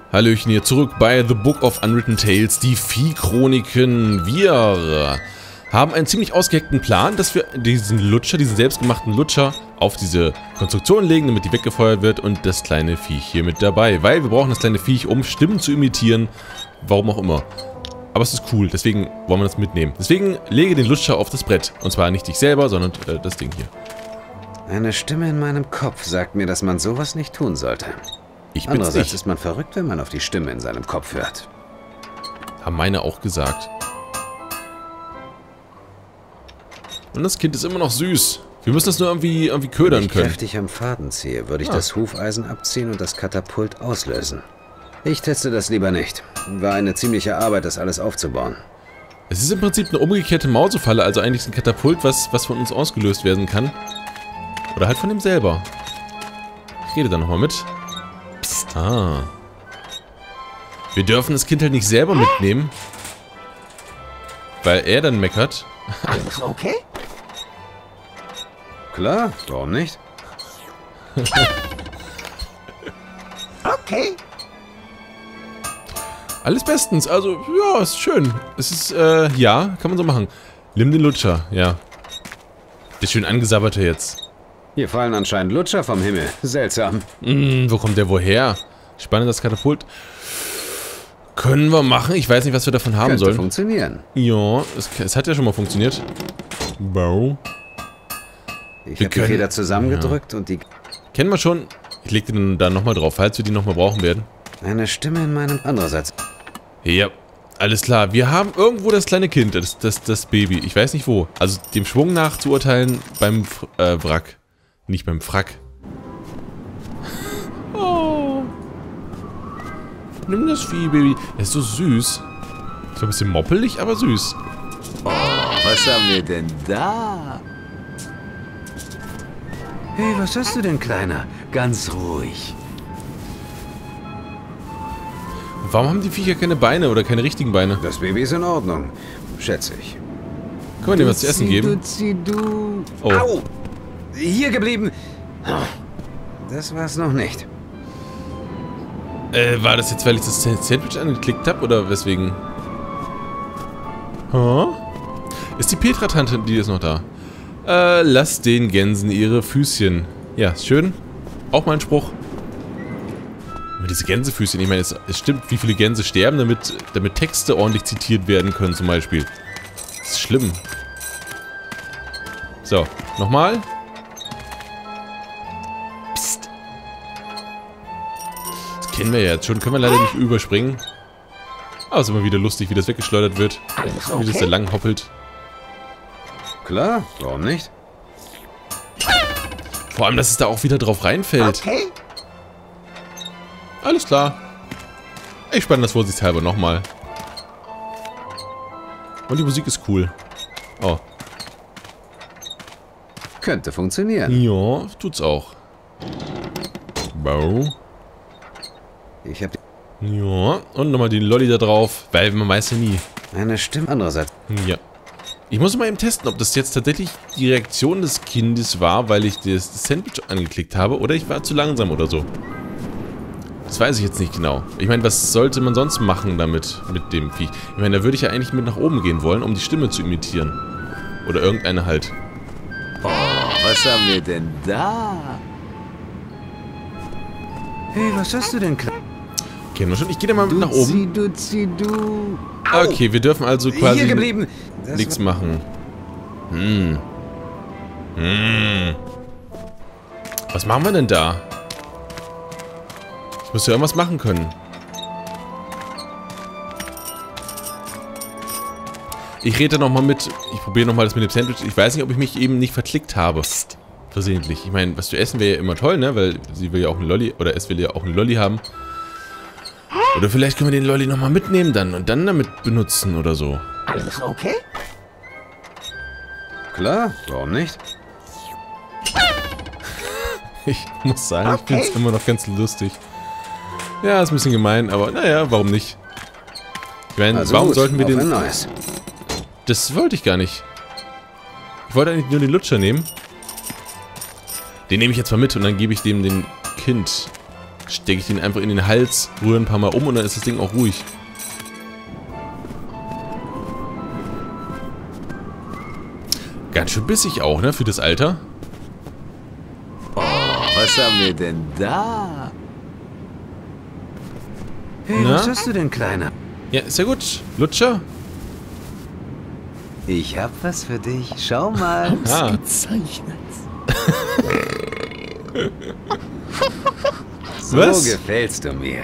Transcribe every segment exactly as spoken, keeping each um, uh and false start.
Hallöchen, hier zurück bei The Book of Unwritten Tales, die Vieh-Chroniken. Wir haben einen ziemlich ausgehackten Plan, dass wir diesen Lutscher, diesen selbstgemachten Lutscher auf diese Konstruktion legen, damit die weggefeuert wird und das kleine Viech hier mit dabei. Weil wir brauchen das kleine Viech, um Stimmen zu imitieren, warum auch immer. Aber es ist cool, deswegen wollen wir das mitnehmen. Deswegen lege den Lutscher auf das Brett. Und zwar nicht dich selber, sondern äh, das Ding hier. Eine Stimme in meinem Kopf sagt mir, dass man sowas nicht tun sollte. Ich bin's Andererseits nicht. ist man verrückt, wenn man auf die Stimme in seinem Kopf hört. Haben meine auch gesagt. Und das Kind ist immer noch süß. Wir müssen das nur irgendwie, irgendwie ködern Wenn ich können. kräftig am Faden ziehe, würde ich Ah. das Hufeisen abziehen und das Katapult auslösen. Ich teste das lieber nicht. War eine ziemliche Arbeit, das alles aufzubauen. Es ist im Prinzip eine umgekehrte Mausefalle, also eigentlich ein Katapult, was, was von uns ausgelöst werden kann. Oder halt von ihm selber. Ich rede da nochmal mit. Psst. Ah. Wir dürfen das Kind halt nicht selber mitnehmen. Weil er dann meckert. Alles okay? Klar, warum nicht? Okay. Alles bestens, also, ja, ist schön. Es ist, äh, ja, kann man so machen. Nimm den Lutscher, ja. Der schön angesabberte jetzt. Hier fallen anscheinend Lutscher vom Himmel. Seltsam. Hm, wo kommt der woher? Spannend, das Katapult. Können wir machen. Ich weiß nicht, was wir davon haben Könnte sollen. funktionieren. Ja, es, es hat ja schon mal funktioniert. Bau. Ich Wir habe die können- Feder zusammengedrückt und die... Kennen wir schon. Ich leg den dann nochmal drauf, falls wir die nochmal brauchen werden. Eine Stimme in meinem... Andererseits... Ja, alles klar. Wir haben irgendwo das kleine Kind, das, das, das Baby. Ich weiß nicht wo. Also dem Schwung nach zu urteilen beim F äh, Wrack. Nicht beim Frack. Oh. Nimm das Vieh, Baby. Er ist so süß. Ist ein bisschen moppelig, aber süß. Was haben wir denn da? Hey, was hast du denn, Kleiner? Ganz ruhig. Warum haben die Viecher keine Beine oder keine richtigen Beine? Das Baby ist in Ordnung, schätze ich. Können wir dem was zu essen geben? Duzi, du. Oh. Au! Hier geblieben! Das war's noch nicht. Äh, war das jetzt, weil ich das Sandwich angeklickt habe oder weswegen? Huh? Ist die Petra-Tante, die ist noch da? Äh, lass den Gänsen ihre Füßchen. Ja, ist schön. Auch mein Spruch. Aber diese Gänsefüßchen, ich meine, es, es stimmt, wie viele Gänse sterben, damit, damit Texte ordentlich zitiert werden können, zum Beispiel. Das ist schlimm. So, nochmal. Psst. Das kennen wir ja jetzt schon, können wir leider nicht überspringen. Aber es ist immer wieder lustig, wie das weggeschleudert wird. Wie das da lang hoppelt. Klar, warum nicht? Vor allem, dass es da auch wieder drauf reinfällt. Okay. Alles klar. Ich spanne das vorsichtshalber nochmal. Und die Musik ist cool. Oh. Könnte funktionieren. Ja, tut's auch. Bau. Ich habe Ja, und nochmal die Lolli da drauf, weil man weiß ja nie. eine Stimme. Andererseits... Ja. Ich muss mal eben testen, ob das jetzt tatsächlich die Reaktion des Kindes war, weil ich das Sandwich angeklickt habe, oder ich war zu langsam oder so. Das weiß ich jetzt nicht genau. Ich meine, was sollte man sonst machen damit, mit dem Viech? Ich meine, da würde ich ja eigentlich mit nach oben gehen wollen, um die Stimme zu imitieren. Oder irgendeine halt. Oh, was haben wir denn da? Hey, was hast du denn, Kleiner? Kennen wir schon. Ich gehe da mal mit nach oben. Duzi, du. Okay, wir dürfen also quasi Hier geblieben! Das nichts machen. Hm. Hm. Was machen wir denn da? Ich muss ja irgendwas machen können. Ich rede nochmal mit. Ich probiere nochmal das mit dem Sandwich. Ich weiß nicht, ob ich mich eben nicht verklickt habe. Versehentlich. Ich meine, was zu essen wäre ja immer toll, ne? Weil sie will ja auch eine Lolli. Oder es will ja auch eine Lolli haben. Oder vielleicht können wir den Lolli nochmal mitnehmen dann und dann damit benutzen oder so. Alles okay? Klar, warum nicht? Ich muss sagen, ich Okay. finde es immer noch ganz lustig. Ja, ist ein bisschen gemein, aber naja, warum nicht? Ich meine, Also warum gut, sollten wir auf ein den... neues. Das wollte ich gar nicht. Ich wollte eigentlich nur den Lutscher nehmen. Den nehme ich jetzt mal mit und dann gebe ich dem den Kind. stecke ich den einfach in den Hals, rühre ein paar Mal um und dann ist das Ding auch ruhig. Ganz schön bissig auch, ne, für das Alter. Oh, was haben wir denn da? Hey, Na? was hast du denn, Kleiner? Ja, ist ja gut. Lutscher? Ich hab was für dich. Schau mal. Ah. Gezeichnet. So Was? gefällst du mir.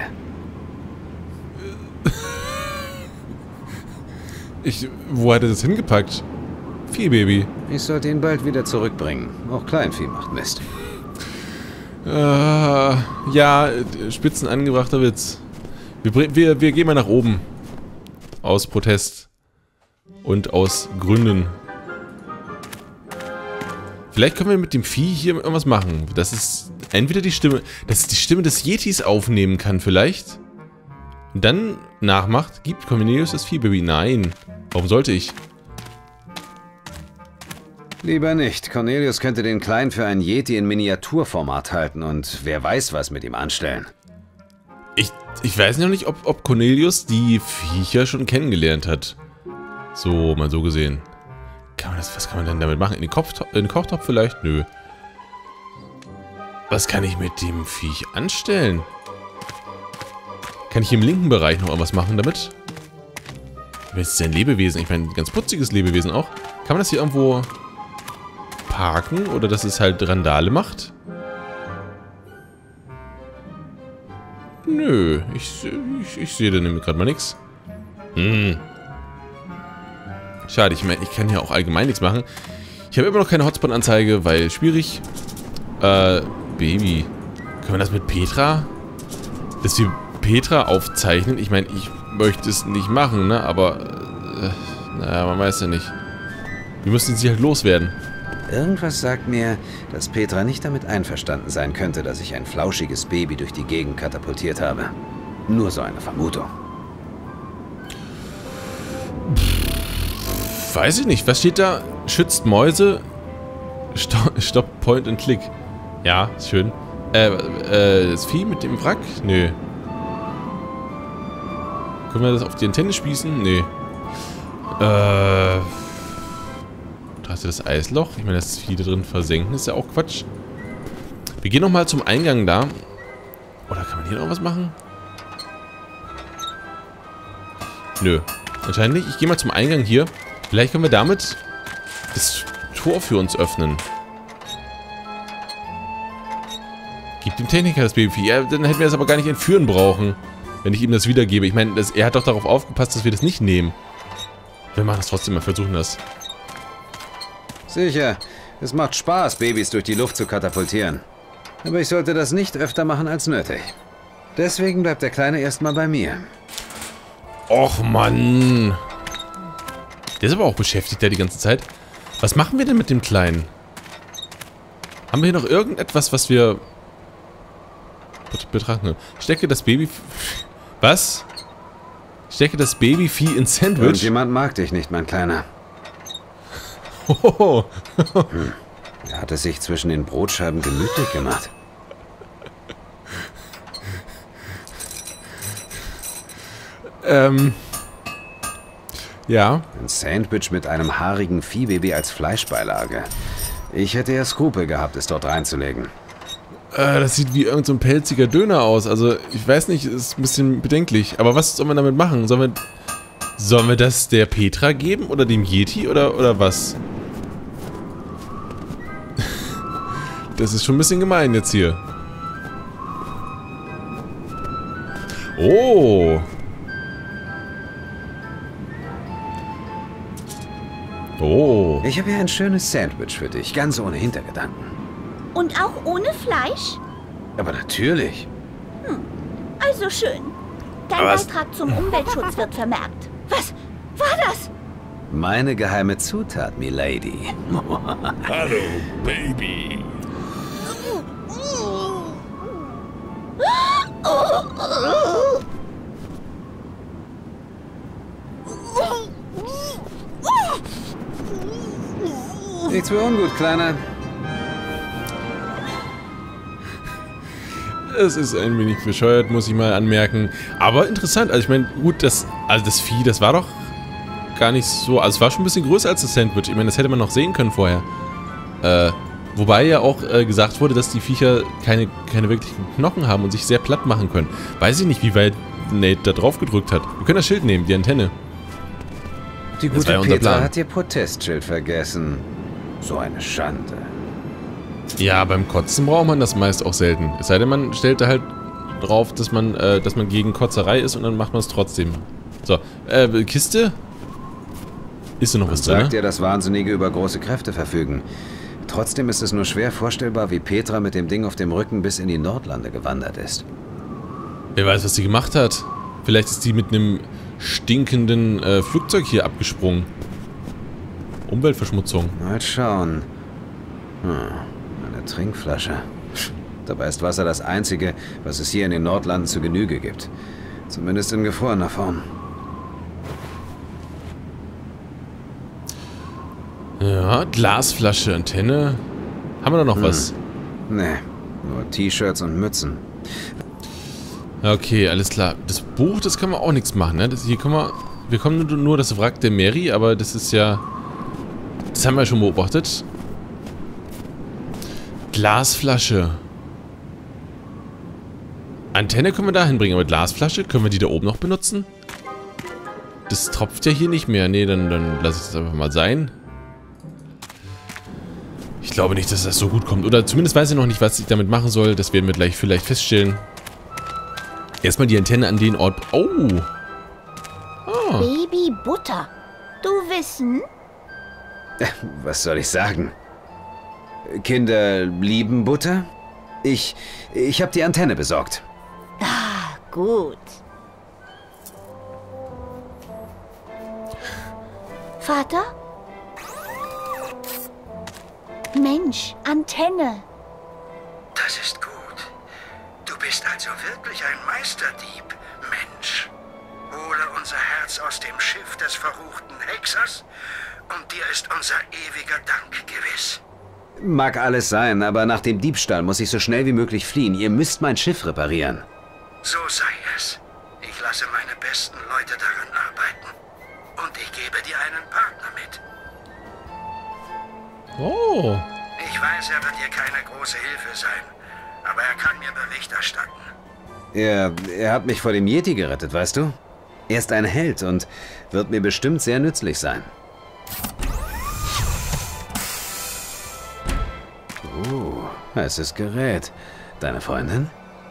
Ich, wo hat er das hingepackt? Viehbaby. Ich sollte ihn bald wieder zurückbringen. Auch Kleinvieh macht Mist. Äh, ja, spitzen angebrachter Witz. Wir, bring- wir, wir gehen mal nach oben. Aus Protest. Und aus Gründen. Vielleicht können wir mit dem Vieh hier irgendwas machen. Das ist entweder die Stimme, dass es die Stimme des Yetis aufnehmen kann vielleicht. Und dann nachmacht, gibt Cornelius das Viehbaby. Nein. Warum sollte ich? Lieber nicht. Cornelius könnte den Kleinen für ein Yeti in Miniaturformat halten und wer weiß was mit ihm anstellen. Ich, ich weiß noch nicht, ob, ob Cornelius die Viecher schon kennengelernt hat. So, mal so gesehen. Kann man das, was kann man denn damit machen? In den, Kopftopf, in den Kochtopf vielleicht? Nö. Was kann ich mit dem Viech anstellen? Kann ich im linken Bereich noch irgendwas machen damit? Das ist ja ein Lebewesen. Ich meine, ein ganz putziges Lebewesen auch. Kann man das hier irgendwo parken? Oder dass es halt Randale macht? Nö. Ich, ich, ich sehe da nämlich gerade mal nichts. Hm. Schade, ich meine, ich kann ja auch allgemein nichts machen. Ich habe immer noch keine Hotspot-Anzeige, weil schwierig. Äh, Baby. Können wir das mit Petra? Dass wir Petra aufzeichnen? Ich meine, ich möchte es nicht machen, ne? Aber, äh, naja, man weiß ja nicht. Wir müssen sie halt loswerden. Irgendwas sagt mir, dass Petra nicht damit einverstanden sein könnte, dass ich ein flauschiges Baby durch die Gegend katapultiert habe. Nur so eine Vermutung. Weiß ich nicht. Was steht da? Schützt Mäuse. Stopp, Stopp Point and Click. Ja, ist schön. Äh, äh, das Vieh mit dem Wrack? Nö. Können wir das auf die Antenne spießen? Nee. Äh. Da hast du das Eisloch. Ich meine, das Vieh da drin versenken ist ja auch Quatsch. Wir gehen nochmal zum Eingang da. Oder kann man hier noch was machen? Nö. Anscheinend nicht. Ich gehe mal zum Eingang hier. Vielleicht können wir damit das Tor für uns öffnen. Gib dem Techniker das Babyvieh. Ja, dann hätten wir das aber gar nicht entführen brauchen, wenn ich ihm das wiedergebe. Ich meine, das, er hat doch darauf aufgepasst, dass wir das nicht nehmen. Wir machen das trotzdem mal, versuchen das. Sicher, es macht Spaß, Babys durch die Luft zu katapultieren. Aber ich sollte das nicht öfter machen als nötig. Deswegen bleibt der Kleine erstmal bei mir. Och, Mann. Der ist aber auch beschäftigt, der die ganze Zeit. Was machen wir denn mit dem Kleinen? Haben wir hier noch irgendetwas, was wir betrachten? Stecke das Baby... Was? Stecke das Babyvieh ins Sandwich? Irgendjemand mag dich nicht, mein Kleiner. Hohoho. Hm. Er hat es sich zwischen den Brotscheiben gemütlich gemacht. ähm... Ja. Ein Sandwich mit einem haarigen Viehbaby als Fleischbeilage. Ich hätte ja Skrupel gehabt, es dort reinzulegen. Äh, das sieht wie irgend so ein pelziger Döner aus. Also, ich weiß nicht, ist ein bisschen bedenklich. Aber was sollen wir damit machen? Sollen wir, sollen wir das der Petra geben? Oder dem Yeti? Oder, oder was? Das ist schon ein bisschen gemein jetzt hier. Oh. Oh. Ich habe hier ein schönes Sandwich für dich, ganz ohne Hintergedanken. Und auch ohne Fleisch? Aber natürlich. Also schön. Dein Aber was- Beitrag zum Umweltschutz wird vermerkt. Was war das? Meine geheime Zutat, Milady. Hallo, Baby. Nichts für ungut, Kleiner. Es ist ein wenig bescheuert, muss ich mal anmerken. Aber interessant. Also ich meine, gut, das, also das Vieh, das war doch gar nicht so... Also es war schon ein bisschen größer als das Sandwich. Ich meine, das hätte man noch sehen können vorher. Äh, wobei ja auch äh, gesagt wurde, dass die Viecher keine, keine wirklichen Knochen haben und sich sehr platt machen können. Weiß ich nicht, wie weit Nate da drauf gedrückt hat. Wir können das Schild nehmen, die Antenne. Die Das war gute ja unser Petra Plan. hat ihr Protestschild vergessen. So eine Schande. Ja, beim Kotzen braucht man das meist auch selten. Es sei denn, man stellt da halt drauf, dass man, äh, dass man gegen Kotzerei ist und dann macht man es trotzdem. So, äh, Kiste? Ist da noch was drin? Sagt ihr, dass Wahnsinnige über große Kräfte verfügen. Trotzdem ist es nur schwer vorstellbar, wie Petra mit dem Ding auf dem Rücken bis in die Nordlande gewandert ist. Wer weiß, was sie gemacht hat. Vielleicht ist die mit einem stinkenden äh, Flugzeug hier abgesprungen. Umweltverschmutzung. Mal schauen. Hm, eine Trinkflasche. Dabei ist Wasser das Einzige, was es hier in den Nordlanden zu Genüge gibt. Zumindest in gefrorener Form. Ja, Glasflasche, Antenne. Haben wir da noch hm. was? Nee, nur T-Shirts und Mützen. Okay, alles klar. Das Buch, das können wir auch nichts machen, ne? Das, hier können wir... Wir kommen nur, nur das Wrack der Mary, aber das ist ja... Das haben wir ja schon beobachtet. Glasflasche. Antenne können wir da hinbringen, aber Glasflasche, können wir die da oben noch benutzen? Das tropft ja hier nicht mehr. Nee, dann, dann lasse ich das einfach mal sein. Ich glaube nicht, dass das so gut kommt. Oder zumindest weiß ich noch nicht, was ich damit machen soll. Das werden wir gleich vielleicht feststellen. Erstmal die Antenne an den Ort... Oh! Ah. Baby Butter. Du wissen? Was soll ich sagen? Kinder lieben Butter? Ich... Ich habe die Antenne besorgt. Ah, gut. Vater? Mensch, Antenne. Das ist gut. Du bist also wirklich ein Meisterdieb, Mensch. Hole unser Herz aus dem Schiff des verruchten Hexers und dir ist unser ewiger Dank gewiss. Mag alles sein, aber nach dem Diebstahl muss ich so schnell wie möglich fliehen. Ihr müsst mein Schiff reparieren. So sei es. Ich lasse meine besten Leute daran arbeiten. Und ich gebe dir einen Partner mit. Oh. Ich weiß, er wird dir keine große Hilfe sein. Aber er kann mir Bericht erstatten. Er, er hat mich vor dem Yeti gerettet, weißt du? Er ist ein Held und wird mir bestimmt sehr nützlich sein. Oh, es ist Gerät. Deine Freundin?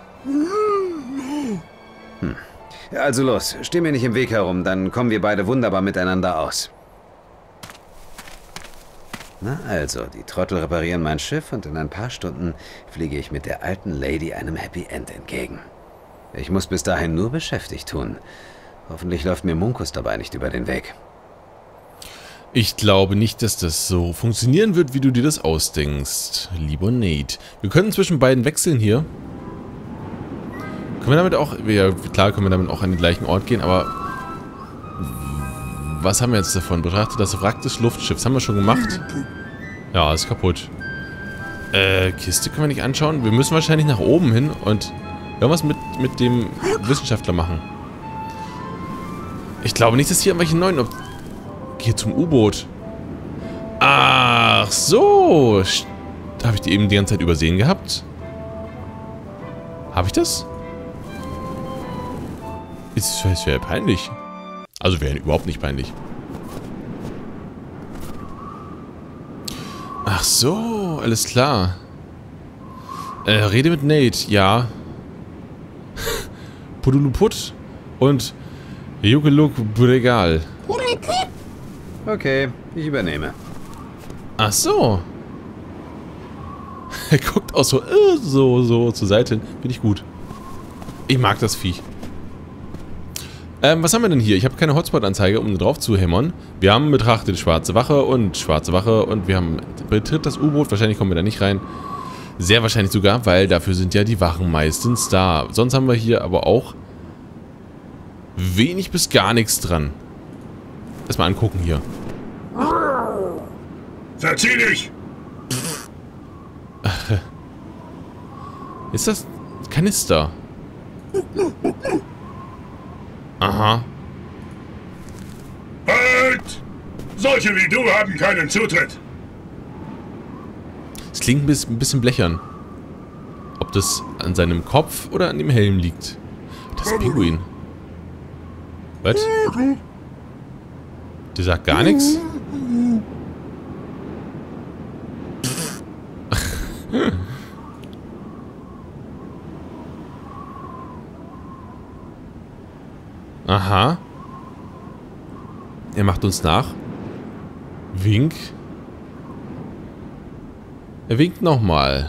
Hm. Also los, steh mir nicht im Weg herum, dann kommen wir beide wunderbar miteinander aus. Na also, die Trottel reparieren mein Schiff und in ein paar Stunden fliege ich mit der alten Lady einem Happy End entgegen. Ich muss bis dahin nur beschäftigt tun. Hoffentlich läuft mir Munkus dabei nicht über den Weg. Ich glaube nicht, dass das so funktionieren wird, wie du dir das ausdenkst, lieber Nate. Wir können zwischen beiden wechseln hier. Können wir damit auch... Ja, klar können wir damit auch an den gleichen Ort gehen, aber... Was haben wir jetzt davon? Betrachtet das Wrack des Luftschiffs. Haben wir schon gemacht? Ja, ist kaputt. Äh, Kiste können wir nicht anschauen. Wir müssen wahrscheinlich nach oben hin und irgendwas mit, mit dem Wissenschaftler machen. Ich glaube nicht, dass hier irgendwelche neuen... Ob hier zum U-Boot. Ach so. Da habe ich die eben die ganze Zeit übersehen gehabt. Habe ich das? Ist das wäre peinlich. Also wäre überhaupt nicht peinlich. Ach so, alles klar. Äh, rede mit Nate, ja. Puduluput und Jukeluk Bregal. Okay, ich übernehme. Ach so. Er guckt auch so, äh, so, so zur Seite. Finde ich gut. Ich mag das Viech. Ähm, was haben wir denn hier? Ich habe keine Hotspot-Anzeige, um drauf zu hämmern. Wir haben betrachtet Schwarze Wache und Schwarze Wache und wir haben betritt das U-Boot. Wahrscheinlich kommen wir da nicht rein. Sehr wahrscheinlich sogar, weil dafür sind ja die Wachen meistens da. Sonst haben wir hier aber auch wenig bis gar nichts dran. Erstmal angucken hier. Verzieh dich! Ist das Kanister. Aha. Halt! Solche wie du haben keinen Zutritt. Es klingt ein bisschen, ein bisschen blechern. Ob das an seinem Kopf oder an dem Helm liegt. Das ist ein Pinguin. Was? Der sagt gar nichts? Aha. Er macht uns nach. Wink. Er winkt nochmal.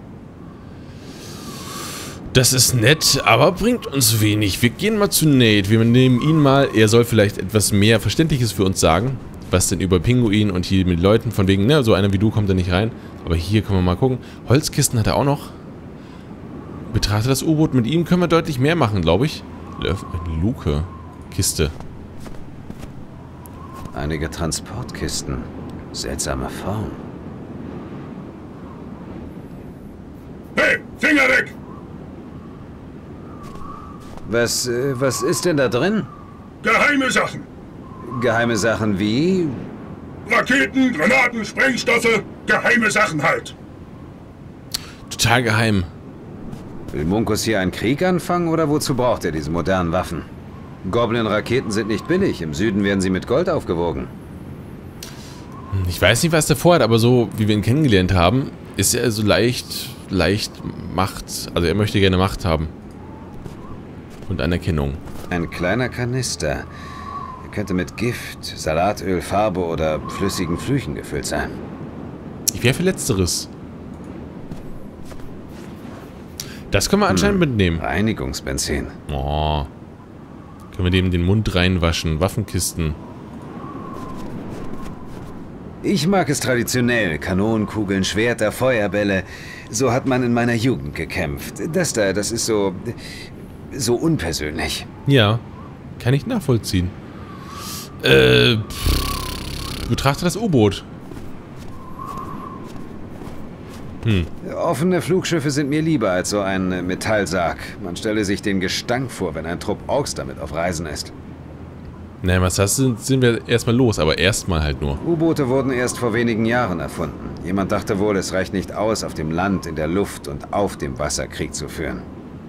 Das ist nett, aber bringt uns wenig. Wir gehen mal zu Nate. Wir nehmen ihn mal. Er soll vielleicht etwas mehr Verständliches für uns sagen. Was denn über Pinguin und hier mit Leuten von wegen, ne, so einer wie du kommt da nicht rein. Aber hier können wir mal gucken. Holzkisten hat er auch noch. Betrachte das U-Boot. Mit ihm können wir deutlich mehr machen, glaube ich. Luke. Kiste. Einige Transportkisten. Seltsame Form. Hey, Finger weg! Was, äh, was ist denn da drin? Geheime Sachen. Geheime Sachen wie? Raketen, Granaten, Sprengstoffe. Geheime Sachen halt. Total geheim. Will Munkus hier einen Krieg anfangen oder wozu braucht er diese modernen Waffen? Goblin-Raketen sind nicht billig. Im Süden werden sie mit Gold aufgewogen. Ich weiß nicht, was der vorhat, aber so, wie wir ihn kennengelernt haben, ist er so leicht, leicht Macht. Also er möchte gerne Macht haben. Und Anerkennung. Ein kleiner Kanister. Er könnte mit Gift, Salatöl, Farbe oder flüssigen Flüchen gefüllt sein. Ich wäre für Letzteres. Das können wir anscheinend hm. mitnehmen. Reinigungsbenzin. Oh. Können wir dem den Mund reinwaschen. Waffenkisten. Ich mag es traditionell. Kanonenkugeln, Schwerter, Feuerbälle. So hat man in meiner Jugend gekämpft. Das da, das ist so... so unpersönlich. Ja. Kann ich nachvollziehen. Äh... Pff, betrachte das U-Boot. Hm. Offene Flugschiffe sind mir lieber als so ein Metallsarg. Man stelle sich den Gestank vor, wenn ein Trupp Orks damit auf Reisen ist. Naja, was das sind, sind wir erstmal los, aber erstmal halt nur. U-Boote wurden erst vor wenigen Jahren erfunden. Jemand dachte wohl, es reicht nicht aus, auf dem Land, in der Luft und auf dem Wasser Krieg zu führen.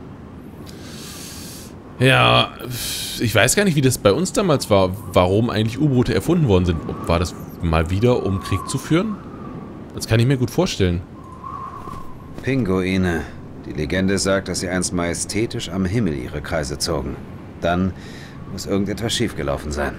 Ja, ich weiß gar nicht, wie das bei uns damals war, warum eigentlich U-Boote erfunden worden sind. War das mal wieder, um Krieg zu führen? Das kann ich mir gut vorstellen. Pinguine. Die Legende sagt, dass sie einst majestätisch am Himmel ihre Kreise zogen. Dann muss irgendetwas schiefgelaufen sein.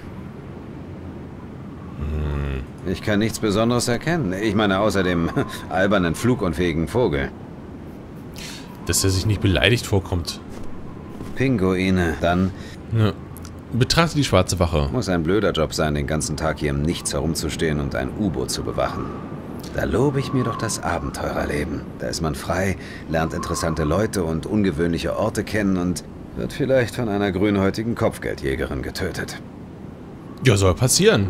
Hm. Ich kann nichts Besonderes erkennen. Ich meine, außer dem albernen, flugunfähigen Vogel. Dass er sich nicht beleidigt vorkommt. Pinguine. Dann... Ja. Betrachte die schwarze Wache. Muss ein blöder Job sein, den ganzen Tag hier im Nichts herumzustehen und ein U-Boot zu bewachen. Da lobe ich mir doch das Abenteurerleben. Da ist man frei, lernt interessante Leute und ungewöhnliche Orte kennen und wird vielleicht von einer grünhäutigen Kopfgeldjägerin getötet. Ja, soll passieren.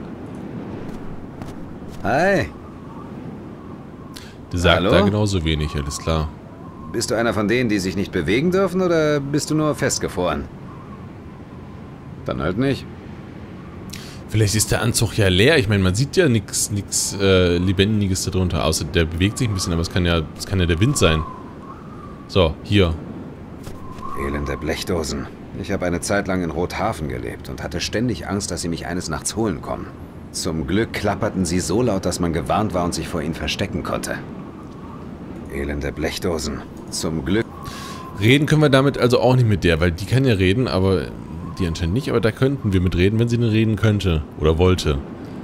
Hi. Der sagt Hallo? da genauso wenig, alles klar. Bist du einer von denen, die sich nicht bewegen dürfen, oder bist du nur festgefroren? Dann halt nicht. Vielleicht ist der Anzug ja leer. Ich meine, man sieht ja nichts nix, äh, Lebendiges darunter, außer der bewegt sich ein bisschen, aber es kann ja, es kann ja der Wind sein. So, hier. Elende Blechdosen. Ich habe eine Zeit lang in Rothafen gelebt und hatte ständig Angst, dass sie mich eines Nachts holen kommen. Zum Glück klapperten sie so laut, dass man gewarnt war und sich vor ihnen verstecken konnte. Elende Blechdosen. Zum Glück... Reden können wir damit also auch nicht mit der, weil die kann ja reden, aber... Die anscheinend nicht, aber da könnten wir mit reden, wenn sie denn reden könnte. Oder wollte.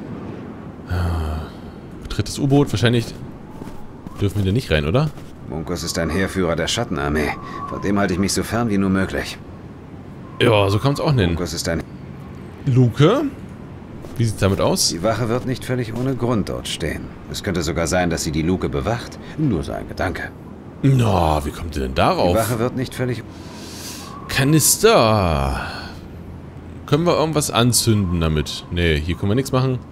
Betritt das U-Boot. Wahrscheinlich dürfen wir da nicht rein, oder? Munkus ist ein Heerführer der Schattenarmee. Von dem halte ich mich so fern wie nur möglich. Ja, so kann es auch nennen. Munkus ist ein... Luke? Wie sieht's damit aus? Die Wache wird nicht völlig ohne Grund dort stehen. Es könnte sogar sein, dass sie die Luke bewacht. Nur so ein Gedanke. Na, wie kommt ihr denn darauf? Die Wache wird nicht völlig... Kanister. Können wir irgendwas anzünden damit? Nee, hier können wir nichts machen.